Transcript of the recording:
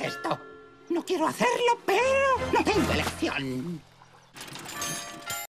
esto. No quiero hacerlo, pero no tengo elección.